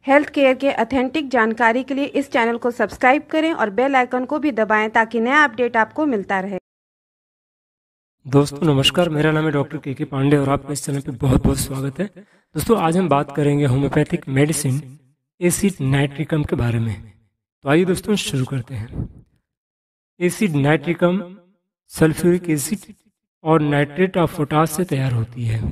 Health care के authentic जानकारी के लिए इस चैनल को सब्सक्राइब करें और बेल आइकन को भी दबाएं ताकि नया अपडेट आपको मिलता रहे। दोस्तों नमस्कार, मेरा नाम है डॉक्टर के पांडे और आपका इस चैनल पे बहुत बहुत स्वागत है। दोस्तों आज हम बात करेंगे होम्योपैथिक मेडिसिन एसिड नाइट्रिकम के बारे में। तो आइए दोस्तों शुरू करते हैं। एसिड नाइट्रिकम सल्फ्यूरिक एसिड और नाइट्रेट ऑफ पोटाश से तैयार होती है।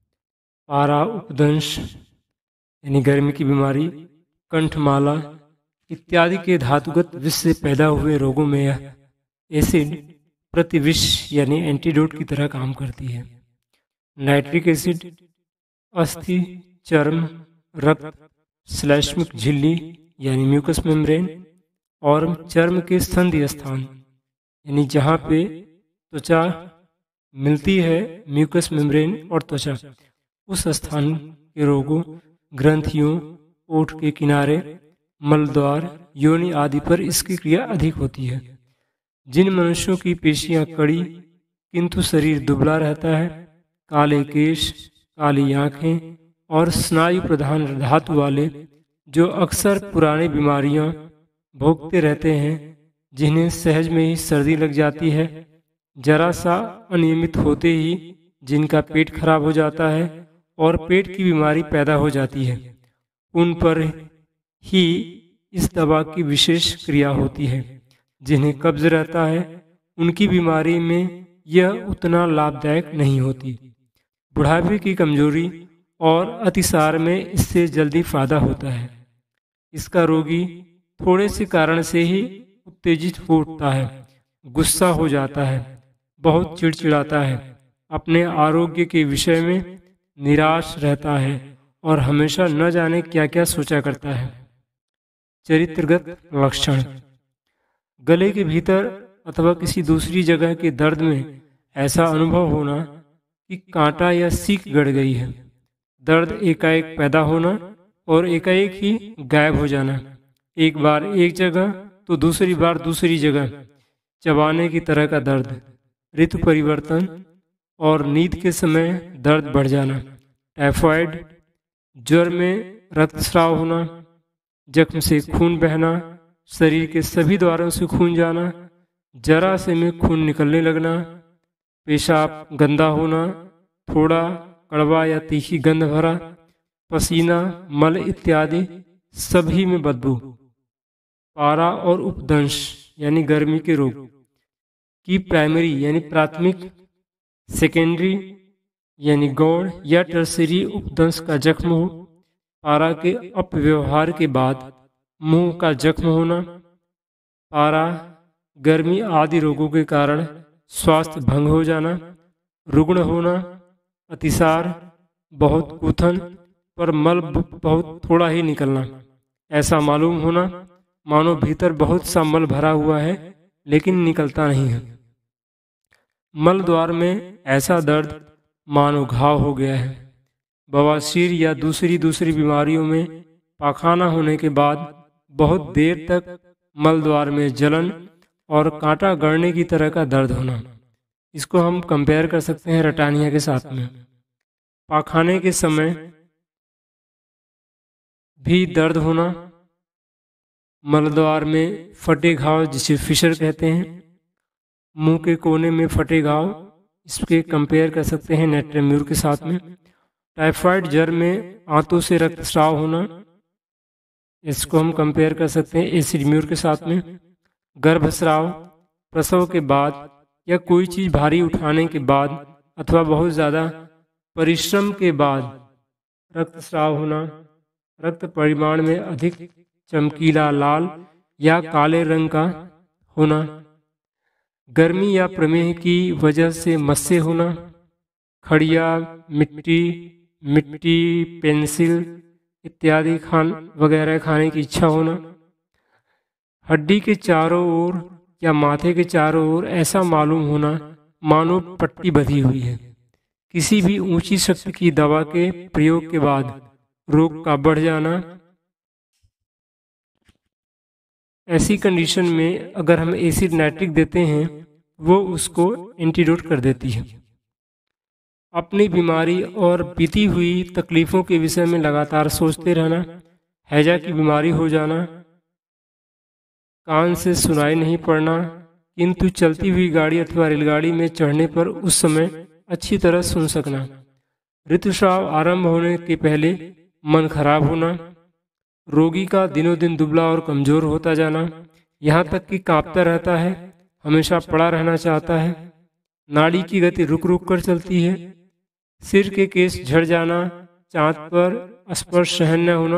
पारा उपदंश यानी गर्मी की बीमारी, कंठमाला इत्यादि के धातुगत विष से पैदा हुए रोगों में यह एसिड प्रतिविष यानी एंटीडोट की तरह काम करती है। नाइट्रिक एसिड अस्थि, चर्म, रक्त, श्लैष्मिक झिल्ली यानी म्यूकस मेम्ब्रेन और चर्म के संधि स्थान यानी जहाँ पे त्वचा मिलती है म्यूकस मेम्ब्रेन और त्वचा, उस स्थान के रोगों, ग्रंथियों, ओठ के किनारे, मलद्वार, योनि आदि पर इसकी क्रिया अधिक होती है। जिन मनुष्यों की पेशियां कड़ी किंतु शरीर दुबला रहता है, काले केश, काली आंखें और स्नायु प्रधान धातु वाले, जो अक्सर पुरानी बीमारियां भोगते रहते हैं, जिन्हें सहज में ही सर्दी लग जाती है, जरा सा अनियमित होते ही जिनका पेट खराब हो जाता है और पेट की बीमारी पैदा हो जाती है, उन पर ही इस दवा की विशेष क्रिया होती है। जिन्हें कब्ज रहता है उनकी बीमारी में यह उतना लाभदायक नहीं होती। बुढ़ापे की कमजोरी और अतिसार में इससे जल्दी फायदा होता है। इसका रोगी थोड़े से कारण से ही उत्तेजित हो उठता है, गुस्सा हो जाता है, बहुत चिड़चिड़ाता है, अपने आरोग्य के विषय में निराश रहता है और हमेशा न जाने क्या क्या सोचा करता है। चरित्रगत लक्षण: गले के भीतर अथवा किसी दूसरी जगह के दर्द में ऐसा अनुभव होना कि कांटा या सीक गड़ गई है, दर्द एकाएक पैदा होना और एकाएक ही गायब हो जाना, एक बार एक जगह तो दूसरी बार दूसरी जगह, चबाने की तरह का दर्द, ऋतु परिवर्तन और नींद के समय दर्द बढ़ जाना, टाइफाइड, ज्वर में रक्तस्राव होना, जख्म से खून बहना, शरीर के सभी द्वारों से खून जाना, जरा से में खून निकलने लगना, पेशाब गंदा होना, थोड़ा कड़वा या तीखी गंध भरा, पसीना, मल इत्यादि सभी में बदबू, पारा और उपदंश यानी गर्मी के रोग की प्राइमरी यानी प्राथमिक, सेकेंडरी यानी गौण या टर्सरी उपदंश का जख्म हो, पारा के अपव्यवहार के बाद मुंह का जख्म होना, पारा, गर्मी आदि रोगों के कारण स्वास्थ्य भंग हो जाना, रुग्ण होना, अतिसार, बहुत कूथन पर मल बहुत थोड़ा ही निकलना, ऐसा मालूम होना मानो भीतर बहुत सा मल भरा हुआ है लेकिन निकलता नहीं है, मल द्वार में ऐसा दर्द मानो घाव हो गया है, बवासीर या दूसरी बीमारियों में पाखाना होने के बाद बहुत देर तक मल द्वार में जलन और कांटा गड़ने की तरह का दर्द होना। इसको हम कंपेयर कर सकते हैं रटानिया के साथ में। पाखाने के समय भी दर्द होना, मलद्वार में फटे घाव जिसे फिशर कहते हैं, मुंह के कोने में फटे घाव, इसके कंपेयर कर सकते हैं नेट्रेम्यूर के साथ में। टाइफाइड ज्वर में आंतों से रक्तस्राव होना, इसको हम कंपेयर कर सकते हैं एसिडम्यूर के साथ में। गर्भस्राव, प्रसव के बाद या कोई चीज़ भारी उठाने के बाद अथवा बहुत ज़्यादा परिश्रम के बाद रक्तस्राव होना, रक्त परिमाण में अधिक चमकीला लाल या काले रंग का होना, गर्मी या प्रमेह की वजह से मस्से होना, खड़िया, मिट्टी, पेंसिल इत्यादि वगैरह खाने की इच्छा होना, हड्डी के चारों ओर या माथे के चारों ओर ऐसा मालूम होना मानो पट्टी बंधी हुई है। किसी भी ऊंची शक्ति की दवा के प्रयोग के बाद रोग का बढ़ जाना। ऐसी कंडीशन में अगर हम एसिड नाइट्रिक देते हैं वो उसको एंटीडोट कर देती है। अपनी बीमारी और बीती हुई तकलीफ़ों के विषय में लगातार सोचते रहना, हैजा की बीमारी हो जाना, कान से सुनाई नहीं पड़ना, किंतु चलती हुई गाड़ी अथवा रेलगाड़ी में चढ़ने पर उस समय अच्छी तरह सुन सकना, ऋतुस्राव आरंभ होने के पहले मन खराब होना, रोगी का दिनों दिन दुबला और कमजोर होता जाना, यहाँ तक कि कांपता रहता है, हमेशा पड़ा रहना चाहता है, नाड़ी की गति रुक रुक कर चलती है, सिर के केस झड़ जाना, चांद पर स्पर्श सहन न होना,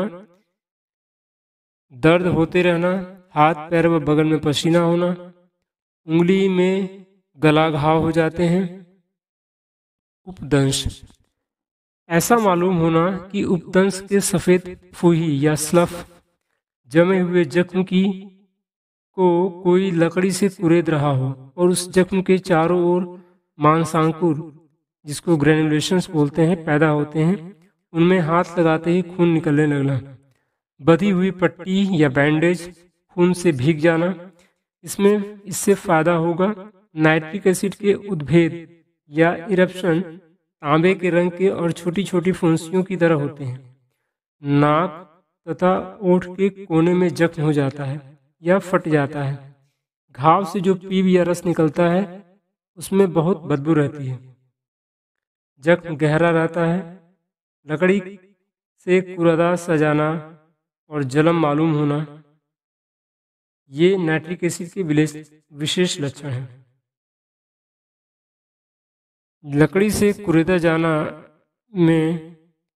दर्द होते रहना, हाथ पैर व बगल में पसीना होना, उंगली में गला घाव हो जाते हैं। उपदंश, ऐसा मालूम होना कि उपदंश के सफेद फूही या स्लफ जमे हुए जख्म की को कोई लकड़ी से कुरेद रहा हो और उस जख्म के चारों ओर मांसांकुर, जिसको ग्रेनुलेशंस बोलते हैं, पैदा होते हैं। उनमें हाथ लगाते ही खून निकलने लगना, बधी हुई पट्टी या बैंडेज खून से भीग जाना। इससे फायदा होगा। नाइट्रिक एसिड के उद्भेद या इरप्शन तांबे के रंग के और छोटी छोटी फुंसियों की तरह होते हैं। नाक तथा ओठ के कोने में जख्म हो जाता है या फट जाता है। घाव से जो पीप या रस निकलता है उसमें बहुत बदबू रहती है। जख्म गहरा रहता है। लकड़ी से कुरादा सजाना और जलम मालूम होना, ये नाइट्रिक एसिड के विशेष लक्षण हैं। लकड़ी से कुरेदा जाना में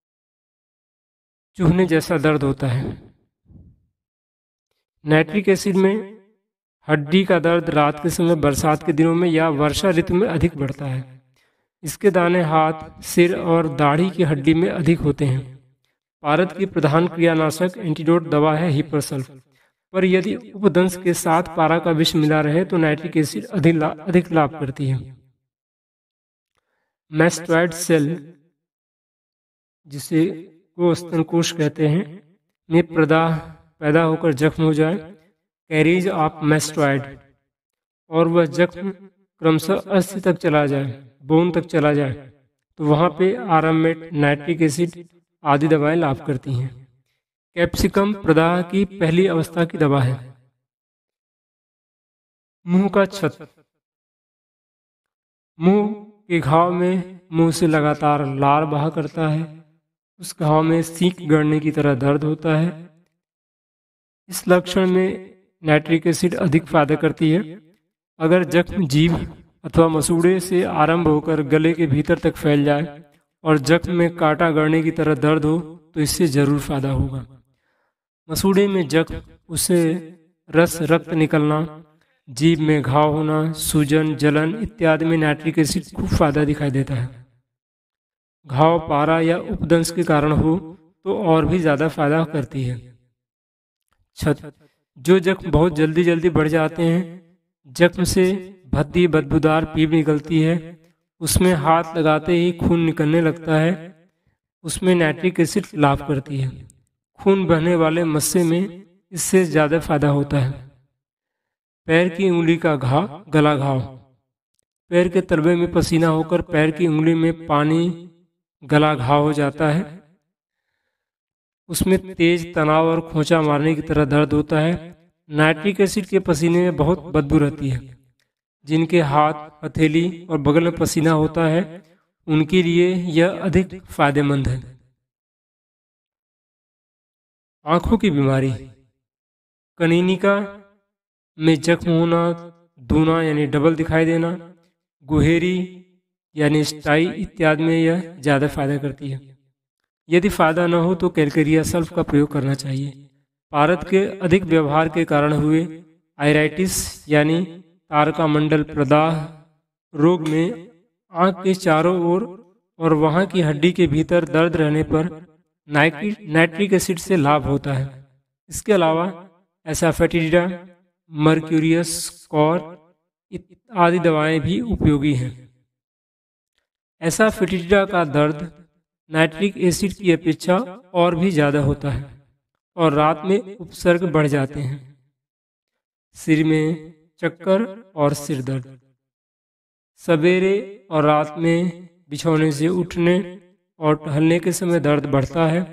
चूहने जैसा दर्द होता है। नाइट्रिक एसिड में हड्डी का दर्द रात के समय, बरसात के दिनों में या वर्षा ऋतु में अधिक बढ़ता है। इसके दाने हाथ, सिर और दाढ़ी की हड्डी में अधिक होते हैं। पारद की प्रधान क्रियानाशक एंटीडोट दवा है हिपरसल्फ, पर यदि उपदंश के साथ पारा का विष मिला रहे तो नाइट्रिक एसिड अधिक लाभ करती है। मैस्टॉइड सेल, जिसे को स्तनकोष कहते हैं, में प्रदाह पैदा होकर जख्म हो जाए, कैरीज ऑफ मैस्टॉइड, और वह जख्म क्रमशः अस्थि तक चला जाए, बोन तक चला जाए, तो वहां पे आरामेट, नाइट्रिक एसिड आदि दवाएं लाभ करती हैं। कैप्सिकम प्रदाह की पहली अवस्था की दवा है। मुंह का छत, मुंह के घाव में मुंह से लगातार लार बहा करता है। उस घाव में सीक गड़ने की तरह दर्द होता है। इस लक्षण में नाइट्रिक एसिड अधिक फायदा करती है। अगर जख्म जीभ अथवा मसूड़े से आरंभ होकर गले के भीतर तक फैल जाए और जख्म में कांटा गड़ने की तरह दर्द हो तो इससे जरूर फायदा होगा। मसूड़े में जख्म, उसे रक्त निकलना, जीभ में घाव होना, सूजन, जलन इत्यादि में नाइट्रिक एसिड खूब फायदा दिखाई देता है। घाव पारा या उपदंश के कारण हो तो और भी ज्यादा फायदा करती है। छत, जो जख्म बहुत जल्दी जल्दी बढ़ जाते हैं, जख्म से भद्दी बदबूदार पीप निकलती है, उसमें हाथ लगाते ही खून निकलने लगता है, उसमें नाइट्रिक एसिड लाभ करती है। खून बहने वाले मस्से में इससे ज्यादा फायदा होता है। पैर की उंगली का घाव, गला घाव, पैर के तलवे में पसीना होकर पैर की उंगली में पानी गला घाव हो जाता है। उसमें तेज तनाव और खोंचा मारने की तरह दर्द होता है। नाइट्रिक एसिड के पसीने में बहुत बदबू रहती है। जिनके हाथ, हथेली और बगल में पसीना होता है उनके लिए यह अधिक फायदेमंद है। आंखों की बीमारी, कनीनिका में जख्म होना, दूना यानी डबल दिखाई देना, गुहेरी यानी स्टाई इत्यादि में यह ज्यादा फायदा करती है। यदि फायदा न हो तो कैलकेरिया सल्फ का प्रयोग करना चाहिए। पारद के अधिक व्यवहार के कारण हुए आयराइटिस यानी तारका मंडल प्रदाह रोग में आंख के चारों ओर और वहां की हड्डी के भीतर दर्द रहने पर नाइट्रिक एसिड से लाभ होता है। इसके अलावा एसाफेटिडा, मर्क्यूरियस कॉर आदि दवाएं भी उपयोगी हैं। एसाफेटिडा का दर्द नाइट्रिक एसिड की अपेक्षा और भी ज्यादा होता है और रात में उपसर्ग बढ़ जाते हैं। सिर में चक्कर और सिर दर्द, सवेरे और रात में बिछौने से उठने और टहलने के समय दर्द बढ़ता है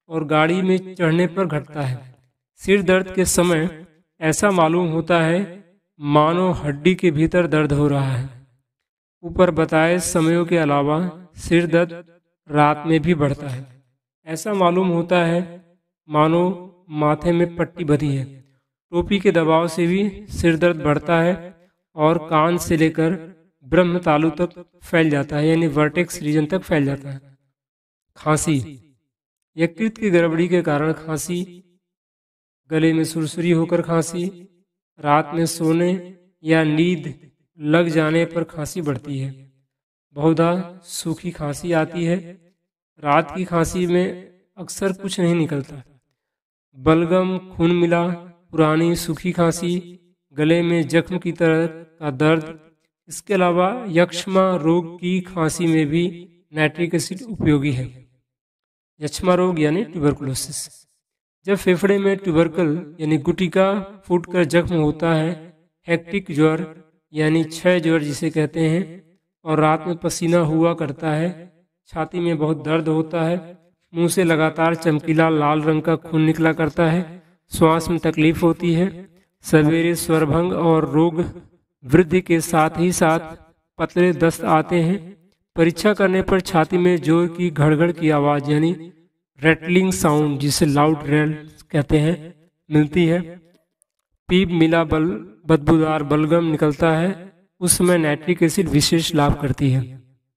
और गाड़ी में चढ़ने पर घटता है। सिर दर्द के समय ऐसा मालूम होता है मानो हड्डी के भीतर दर्द हो रहा है। ऊपर बताए समयों के अलावा सिर दर्द रात में भी बढ़ता है। ऐसा मालूम होता है मानो माथे में पट्टी बंधी है। टोपी के दबाव से भी सिर दर्द बढ़ता है और कान से लेकर ब्रह्म तालु तक फैल जाता है, यानी वर्टेक्स रीजन तक फैल जाता है। खांसी, यकृत की गड़बड़ी के कारण खांसी, गले में सुरसुरी होकर खांसी, रात में सोने या नींद लग जाने पर खांसी बढ़ती है। बहुधा सूखी खांसी आती है। रात की खांसी में अक्सर कुछ नहीं निकलता। बलगम, खून मिला, पुरानी सूखी खांसी, गले में जख्म की तरह का दर्द। इसके अलावा यक्ष्मा रोग की खांसी में भी नाइट्रिक एसिड उपयोगी है। यक्ष्मा रोग यानी ट्यूबरकुलोसिस, जब फेफड़े में ट्यूबरकल यानी गुटिका फूटकर जख्म होता है, हेक्टिक ज्वर यानी क्षय ज्वर जिसे कहते हैं, और रात में पसीना हुआ करता है, छाती में बहुत दर्द होता है, मुंह से लगातार चमकीला लाल रंग का खून निकला करता है, श्वास में तकलीफ होती है, सवेरे स्वरभंग और रोग वृद्धि के साथ ही साथ पतले दस्त आते हैं। परीक्षा करने पर छाती में जोर की घड़घड़ की आवाज यानी रेटलिंग साउंड जिसे लाउड रेल कहते हैं मिलती है। पीप मिला बदबूदार बलगम निकलता है। उस समय नाइट्रिक एसिड विशेष लाभ करती है।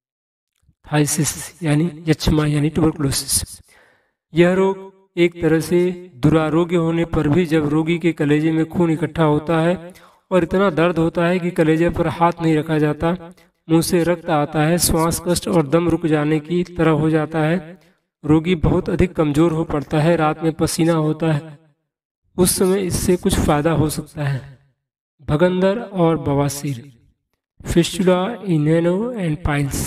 थाइसिस यानी यक्ष्मा यानी ट्यूबरकुलोसिस, यह रोग एक तरह से दुरारोग्य होने पर भी जब रोगी के कलेजे में खून इकट्ठा होता है और इतना दर्द होता है कि कलेजे पर हाथ नहीं रखा जाता, मुंह से रक्त आता है, श्वास कष्ट और दम रुक जाने की तरह हो जाता है, रोगी बहुत अधिक कमजोर हो पड़ता है, रात में पसीना होता है, उस समय इससे कुछ फायदा हो सकता है। भगंदर और बवासीर, फिस्टुला इनेनो एंड पाइल्स,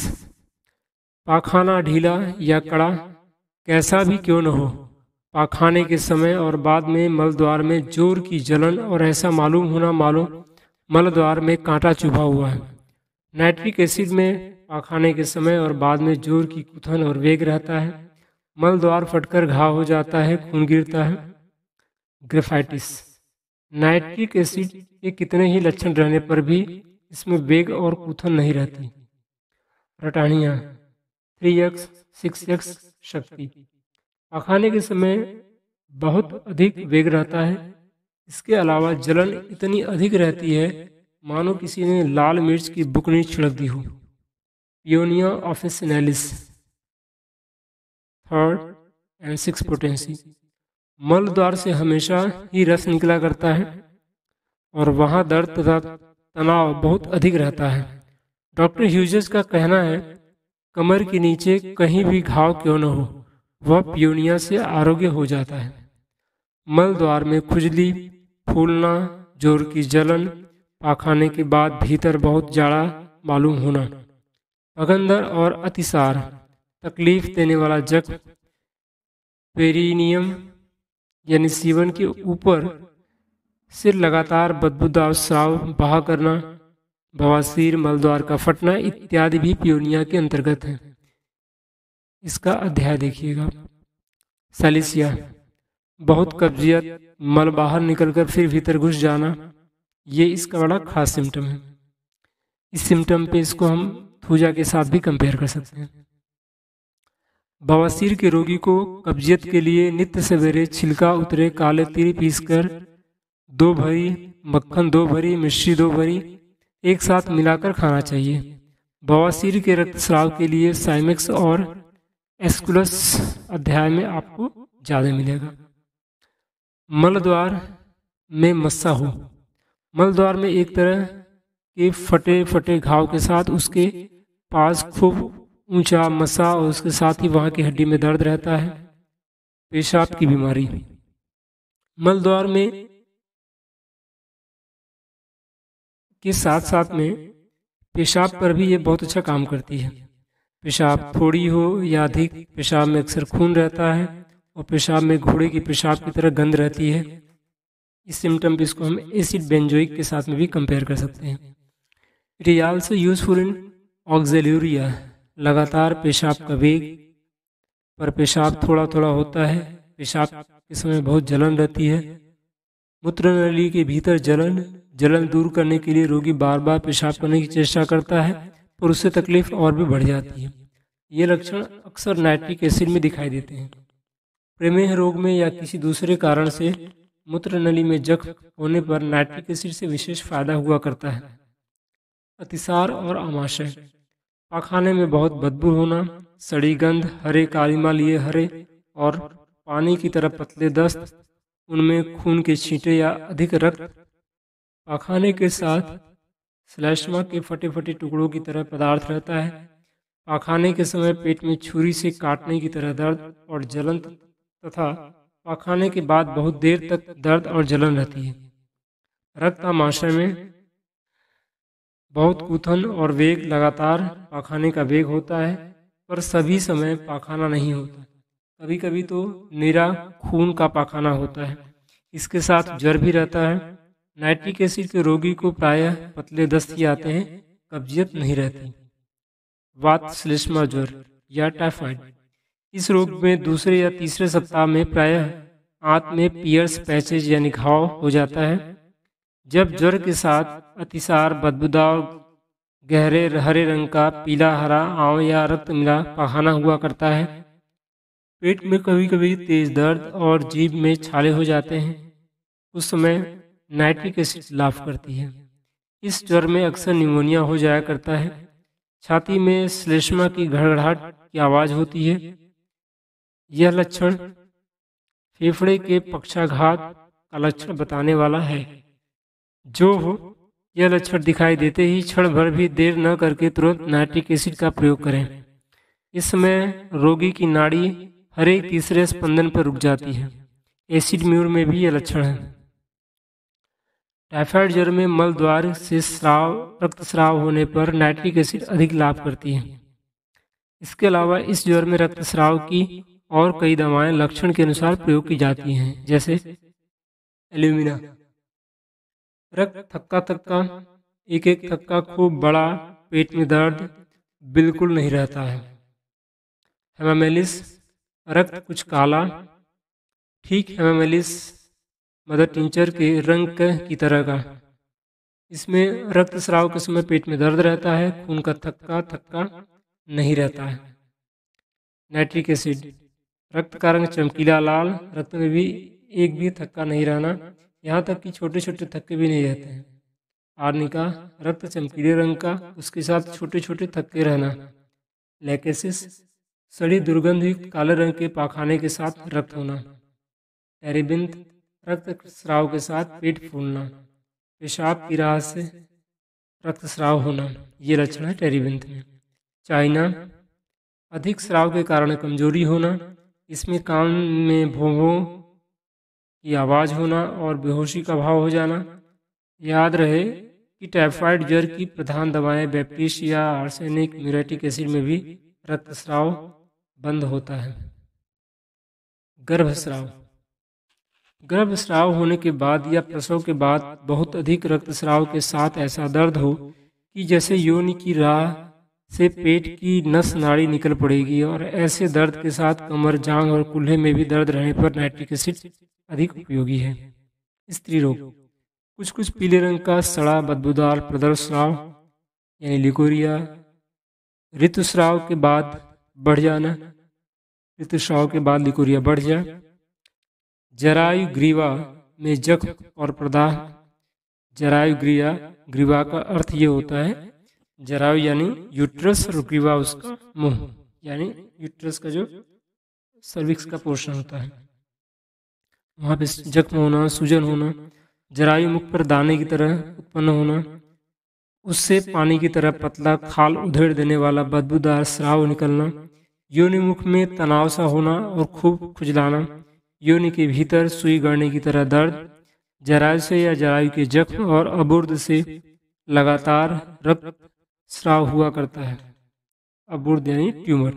पाखाना ढीला या कड़ा कैसा भी क्यों न हो, पाखाने के समय और बाद में मलद्वार में जोर की जलन और ऐसा मालूम होना मालूम मलद्वार में कांटा चुभा हुआ है। नाइट्रिक एसिड में पाखाने के समय और बाद में जोर की कुथन और वेग रहता है, मलद्वार फटकर घाव हो जाता है, खून गिरता है। ग्रेफाइटिस, नाइट्रिक एसिड के कितने ही लक्षण रहने पर भी इसमें वेग और कुथन नहीं रहती। रटानिया 3x 6x शक्ति, पाखाने के समय बहुत अधिक वेग रहता है। इसके अलावा जलन इतनी अधिक रहती है मानो किसी ने लाल मिर्च की बुकनी छिड़क दी हो। Paeonia officinalis 3rd and 6th potency, मल द्वार से हमेशा ही रस निकला करता है और वहां दर्द तथा तनाव बहुत अधिक रहता है। डॉक्टर ह्यूजेस का कहना है कमर के नीचे कहीं भी घाव क्यों न हो, वह पियोनिया से आरोग्य हो जाता है। मल द्वार में खुजली, फूलना, जोर की जलन, पाखाने के बाद भीतर बहुत जाड़ा मालूम होना, भगंदर और अतिसार, तकलीफ देने वाला जख्म, पेरिनियम यानी सीवन के ऊपर सिर लगातार बदबूदार स्राव बहा करना, बवासीर, मलद्वार का फटना इत्यादि भी पियोनिया के अंतर्गत है। इसका अध्याय देखिएगा। सैलिसिया, बहुत कब्जियत, मल बाहर निकलकर फिर भीतर घुस जाना, ये इसका बड़ा खास सिम्टम है। इस सिम्टम पे इसको हम थूजा के साथ भी कंपेयर कर सकते हैं। बवासीर के रोगी को कब्जियत के लिए नित्य सवेरे छिलका उतरे काले तिल पीसकर 2 भरी, मक्खन 2 भरी, मिश्री 2 भरी एक साथ मिलाकर खाना चाहिए। बवासीर के रक्तस्राव के लिए साइमेक्स और एस्कुलस अध्याय में आपको ज्यादा मिलेगा। मलद्वार में मस्सा हो, मलद्वार में एक तरह के फटे फटे घाव के साथ उसके पास खूब ऊंचा मस्सा और उसके साथ ही वहां की हड्डी में दर्द रहता है। पेशाब की बीमारी, मलद्वार में के साथ साथ में पेशाब पर भी ये बहुत अच्छा काम करती है। पेशाब थोड़ी हो या अधिक, पेशाब में अक्सर खून रहता है और पेशाब में घोड़े की पेशाब की तरह गंध रहती है। इस सिम्टम पे इसको हम एसिड बेंजोइक के साथ में भी कंपेयर कर सकते हैं। It is also useful in oxaluria, लगातार पेशाब का वेग, पर पेशाब थोड़ा थोड़ा होता है। पेशाब के समय बहुत जलन रहती है। मूत्र नली के भीतर जलन दूर करने के लिए रोगी बार बार पेशाब करने की चेष्टा करता है, पर उससे तकलीफ और भी बढ़ जाती है। ये लक्षण अक्सर नाइट्रिक एसिड में दिखाई देते हैं। प्रमेह रोग में या किसी दूसरे कारण से मूत्र नली में जख्म होने पर नाइट्रिक एसिड से विशेष फायदा हुआ करता है। अतिसार और आमाशय, पाखाने में बहुत बदबू होना, सड़ी गंध, हरे कालीमा लिए हरे और पानी की तरह पतले दस्त, उनमें खून के छींटे या अधिक रक्त, पाखाने के साथ श्लेष्मा के फटे फटे टुकड़ों की तरह पदार्थ रहता है, पाखाने के समय पेट में छुरी से काटने की तरह दर्द और जलन तथा पाखाने के बाद बहुत देर तक दर्द और जलन रहती है। रक्त आमाशय में बहुत कूथन और वेग, लगातार पाखाने का वेग होता है, पर सभी समय पाखाना नहीं होता। कभी कभी तो निरा खून का पाखाना होता है। इसके साथ ज्वर भी रहता है। नाइट्रिक एसिड के रोगी को प्रायः पतले दस्त ही आते हैं, कब्जियत नहीं रहती। वात श्लेष्मा ज्वर या टाइफाइड, इस रोग में दूसरे या तीसरे सप्ताह में प्रायः आंत में पियर्स पैचेज यानी घाव हो जाता है। जब ज्वर के साथ अतिसार, बदबूदार, गहरे हरे रंग का पीला, हरा, आंव या रक्त मिला पाखाना हुआ करता है। पेट में कभी कभी तेज दर्द और जीभ में छाले हो जाते हैं, उस समय नाइट्रिक एसिड लाभ करती है। इस ज्वर में अक्सर निमोनिया हो जाया करता है। छाती में श्लेष्मा की घड़घड़ाहट की आवाज होती है। यह लक्षण फेफड़े के पक्षाघात का लक्षण बताने वाला है। जो हो, यह लक्षण दिखाई देते ही क्षण भर भी देर न करके तुरंत नाइट्रिक एसिड का प्रयोग करें। इस समय रोगी की नाड़ी हर एक तीसरे स्पंदन पर रुक जाती है। एसिड म्यूर में भी यह लक्षण है। टाइफाइड ज्वर में मल द्वार से रक्तस्राव होने पर नाइट्रिक एसिड अधिक लाभ करती है। इसके अलावा इस ज्वर में रक्तस्राव की और कई दवाएं लक्षण के अनुसार प्रयोग की जाती हैं, जैसे एल्यूमिना। रक्त थक्का थक्का, एक एक थक्का खूब बड़ा, पेट में दर्द बिल्कुल नहीं रहता है। हेमामेलिस, रक्त कुछ काला, ठीक हेमामेलिस मदर टिंचर के रंग की तरह का। इसमें रक्तस्राव के समय पेट में दर्द रहता है, खून का थक्का नहीं रहता है। नाइट्रिक एसिड, रक्त का रंग चमकीला लाल, रक्त में भी एक भी थक्का नहीं रहना, यहाँ तक कि छोटे छोटे थक्के भी नहीं रहते हैं। आर्निका, रक्त चमकीले रंग का, उसके साथ छोटे छोटे थक्के रहना। लैकेसिस, सड़ी दुर्गंध काले रंग के पाखाने के साथ रक्त होना। टेरिबिंथ, रक्त स्राव के साथ पेट फूलना, पेशाब की राह से रक्तस्राव होना, ये लक्षण है टेरिबिंथ में। चाइना, अधिक स्राव के कारण कमजोरी होना, इसमें कान में भों की आवाज होना और बेहोशी का भाव हो जाना। याद रहे कि टाइफाइड ज्वर की प्रधान दवाएं बैप्टिश या आर्सेनिक म्यूरेटिक एसिड में भी रक्तस्राव बंद होता है। गर्भस्राव, गर्भस्राव होने के बाद या प्रसव के बाद बहुत अधिक रक्तस्राव के साथ ऐसा दर्द हो कि जैसे योनि की राह से पेट की नस नाड़ी निकल पड़ेगी, और ऐसे दर्द के साथ कमर, जांघ और कूल्हे में भी दर्द रहने पर नाइट्रिक एसिड अधिक उपयोगी है। स्त्री रोग, कुछ कुछ पीले रंग का सड़ा बदबूदार प्रदर्शस्राव यानी लिकोरिया, ऋतुस्राव के बाद बढ़ जाना, ऋतुस्राव के बाद लिकोरिया बढ़ जाए। जरायु ग्रीवा में जख्म और प्रदाह, जरायु ग्रीवा का अर्थ ये होता है, जरायु यानी यूट्रस और ग्रीवा उसका मुंह, यानी यूट्रस का जो सर्विक्स का पोर्शन होता है, वहां पे जख्म होना, सूजन होना। जरायु मुख पर दाने की तरह उत्पन्न होना, उससे पानी की तरह पतला खाल उधेड़ देने वाला बदबूदार स्राव निकलना। योनि मुख में तनाव सा होना और खूब खुजलाना। योनि के भीतर सुई गड़ने की तरह दर्द। जरायु से या जरायु के जख्म और अबुर्द से लगातार रक्त स्राव हुआ करता है। अबुर्द यानी ट्यूमर।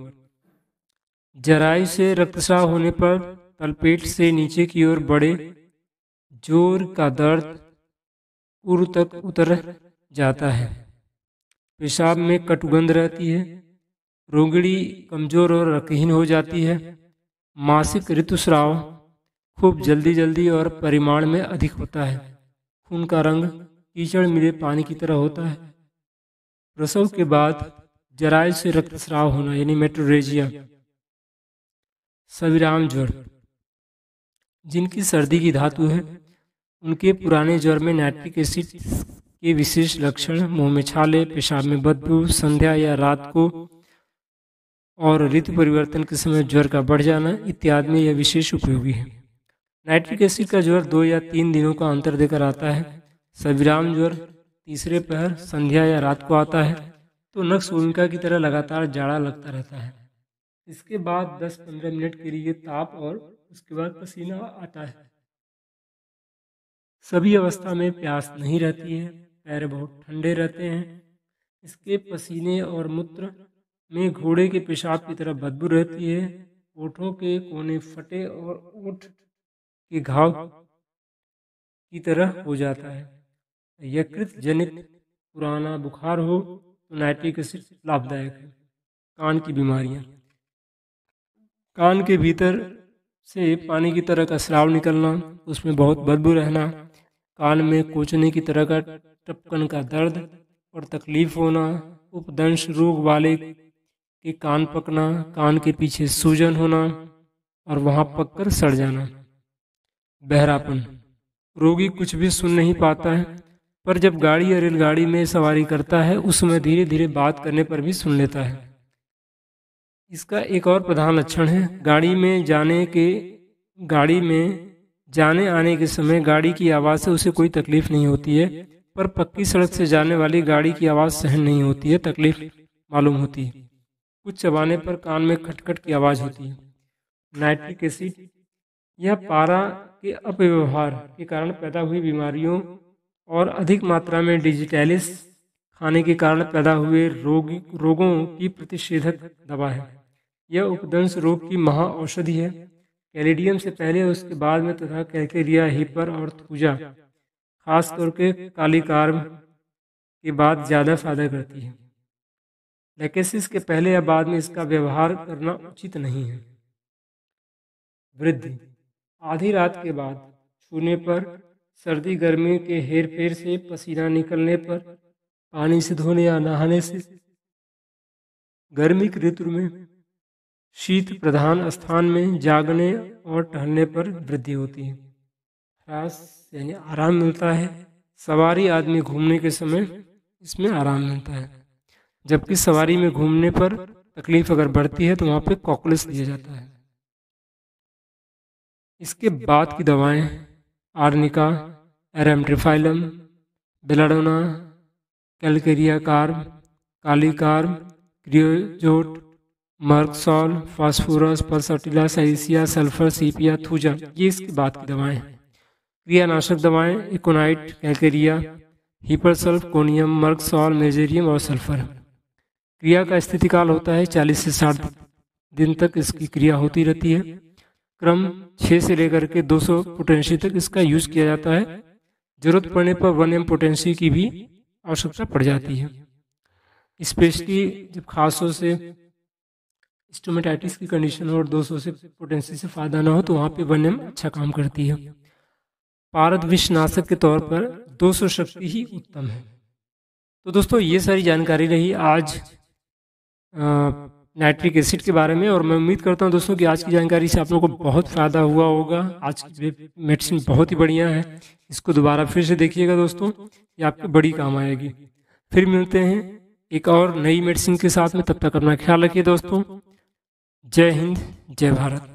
जरायु से रक्तस्राव होने पर तलपेट से नीचे की ओर बड़े जोर का दर्द उर तक उतर जाता है। पेशाब में कटुगंध रहती है। रोगिणी कमजोर और रक्तहीन हो जाती है। मासिक ऋतुस्राव खूब जल्दी और परिमाण में अधिक होता है। खून का रंग कीचड़ मिले पानी की तरह होता है। प्रसव के बाद जरायु से रक्तस्राव होना यानी मेट्रोरेजिया। सविराम ज्वर, जिनकी सर्दी की धातु है, उनके पुराने ज्वर में नाइट्रिक एसिड के विशेष लक्षण मुंह में छाले, पेशाब में बदबू, संध्या या रात को और ऋतु परिवर्तन के समय ज्वर का बढ़ जाना इत्यादि में यह विशेष उपयोगी है। नाइट्रिक एसिड का ज्वर 2 या 3 दिनों का अंतर देकर आता है। सविराम ज्वर तीसरे पहर, संध्या या रात को आता है तो नक्सभूमिका की तरह लगातार जाड़ा लगता रहता है। इसके बाद 10-15 मिनट के लिए ताप और उसके बाद पसीना आता है। सभी अवस्था में प्यास नहीं रहती है, पैर बहुत ठंडे रहते हैं। इसके पसीने और मूत्र में घोड़े के पेशाब की तरह बदबू रहती है। ओठों के कोने फटे और ओठ के घाव की तरह हो जाता है। यकृत जनित पुराना बुखार हो तो नाइट्रिक एसिड लाभदायक है। कान की बीमारियां, कान के भीतर से पानी की तरह का स्राव निकलना, उसमें बहुत बदबू रहना, कान में कोचने की तरह का टपकन का दर्द और तकलीफ होना, उपदंश रोग वाले के कान पकना, कान के पीछे सूजन होना और वहां पककर सड़ जाना। बहरापन, रोगी कुछ भी सुन नहीं पाता है, पर जब गाड़ी या रेलगाड़ी में सवारी करता है उस समय धीरे धीरे बात करने पर भी सुन लेता है। इसका एक और प्रधान लक्षण है, गाड़ी में जाने आने के समय गाड़ी की आवाज़ से उसे कोई तकलीफ नहीं होती है, पर पक्की सड़क से जाने वाली गाड़ी की आवाज़ सहन नहीं होती है, तकलीफ मालूम होती है। कुछ चबाने पर कान में खटखट की आवाज़ होती है। नाइट्रिक एसिड, यह पारा के अपव्यवहार के कारण पैदा हुई बीमारियों और अधिक मात्रा में डिजिटैलिस खाने के कारण पैदा हुए रोगों की प्रतिषेधक दवा है। यह उपदंश रोग की महा औषधि है। कैलिडियम से पहले उसके बाद में तथा कैलकेरिया, हिपर और थूजा खास करके कालीकार्म के बाद ज़्यादा फायदा करती है। लेकेसिस के पहले या बाद में इसका व्यवहार करना उचित नहीं है। वृद्धि, आधी रात के बाद छूने पर, सर्दी गर्मी के हेरफेर से, पसीना निकलने पर, पानी से धोने या नहाने से, गर्मी की ऋतु में शीत प्रधान स्थान में जागने और टहलने पर वृद्धि होती है। ह्रास यानी आराम मिलता है। सवारी आदमी घूमने के समय इसमें आराम मिलता है, जबकि सवारी में घूमने पर तकलीफ अगर बढ़ती है तो वहां पे कॉकुलिस दिया जाता है। इसके बाद की दवाएं आर्निका, एरेम्ट्रिफाइलम, belladonna, calcarea carb, kali carb, creosote, merc sol, phosphorus, pulsatilla, साइसिया, सल्फर, सीपिया, थूजा, ये इसके बाद की दवाएं हैं। क्रियानाशक दवाएं aconite, calcarea, hepar sulph, conium, merc sol, mezereum और सल्फर। क्रिया का स्थिति काल होता है 40 से 60 दिन तक इसकी क्रिया होती रहती है। क्रम 6 से लेकर के 200 पोटेंसी तक इसका यूज किया जाता है। जरूरत पड़ने पर 1 m पोटेंसी की भी आवश्यकता पड़ जाती है। स्पेशली जब खांसों से स्टोमेटाइटिस की कंडीशन हो और 200 से पोटेंसी से फायदा ना हो तो वहाँ पे 1 m अच्छा काम करती है। पारद विषनाशक के तौर पर 200 शक्ति ही उत्तम है। तो दोस्तों ये सारी जानकारी रही आज नाइट्रिक एसिड के बारे में, और मैं उम्मीद करता हूँ दोस्तों कि आज की जानकारी से आप लोगों को बहुत फ़ायदा हुआ होगा। आज की मेडिसिन बहुत ही बढ़िया है, इसको दोबारा फिर से देखिएगा दोस्तों, ये आपके बड़ी काम आएगी। फिर मिलते हैं एक और नई मेडिसिन के साथ में, तब तक अपना ख्याल रखिए दोस्तों। जय हिंद, जय भारत।